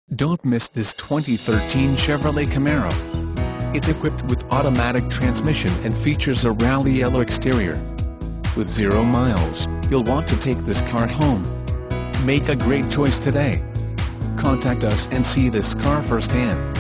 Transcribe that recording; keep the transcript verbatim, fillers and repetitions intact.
Don't miss this twenty thirteen Chevrolet Camaro. It's equipped with automatic transmission and features a rally yellow exterior. With zero miles, you'll want to take this car home. Make a great choice today. Contact us and see this car firsthand.